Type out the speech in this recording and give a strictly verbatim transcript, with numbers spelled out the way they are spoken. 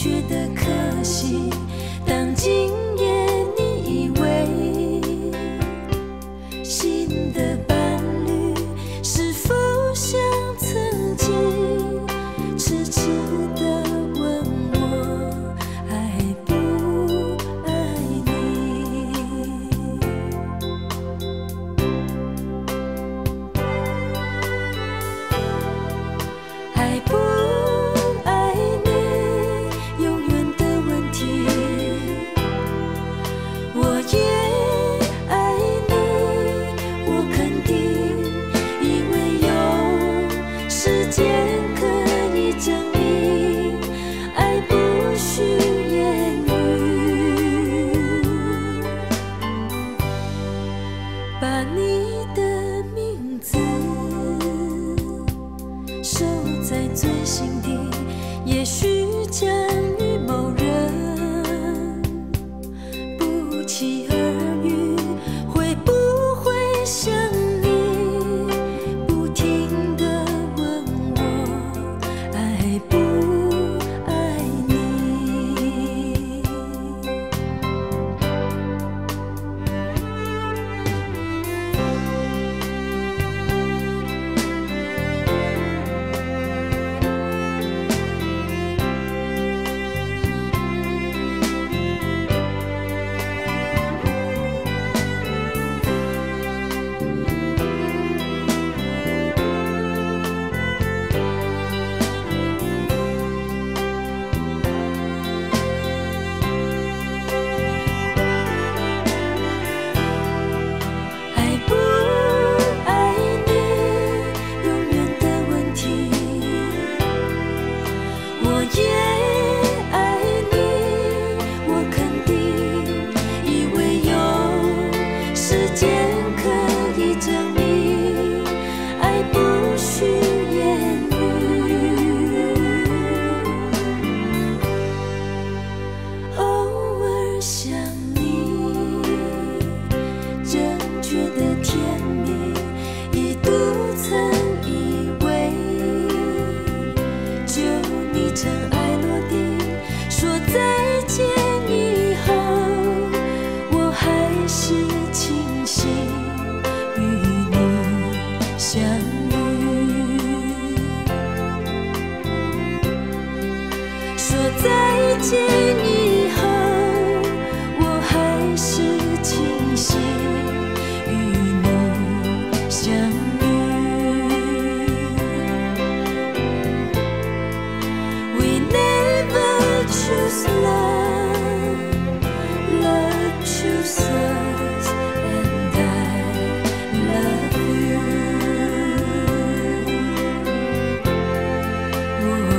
觉得可惜。当今夜你以为新的伴侣是否像曾经痴痴地问我爱不爱你？爱不爱你，永远的问题。我也爱你，我肯定，因为有时间可以证明，爱不需言语。把你的名字收在最心底，也许将与某人不期而遇，会不会想你？不停地问我爱不爱你？爱不爱你，永远的问题。我也爱你，我肯定，因为有时间可以证明，爱不需言语。偶尔想你，真觉得甜蜜，一度曾以为就你尘埃落定，说再见以后，我还是庆幸与你相遇。说再见以后，我还是庆幸与你相遇。We never choose love, love chooses us, and I love you.